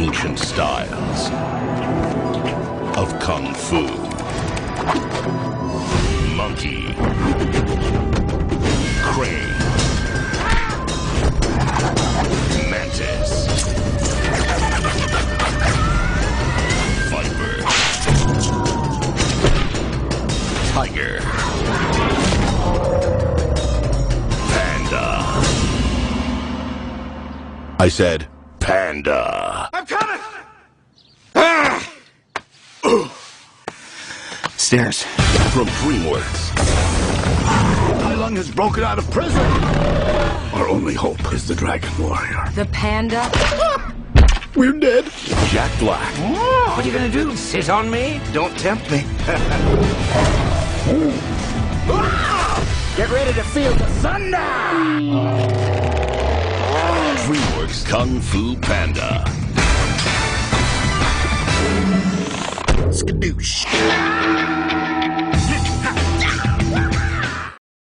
ancient styles of Kung Fu. Monkey. Crane. Mantis. Viper. Tiger. Panda. I said Panda. I'm coming! Stairs. From DreamWorks. Tai Lung has broken out of prison! Our only hope is the Dragon Warrior. The panda? We're dead. Jack Black. What are you gonna do? Sit on me? Don't tempt me. Get ready to feel the thunder! DreamWorks Kung Fu Panda. Skadoosh.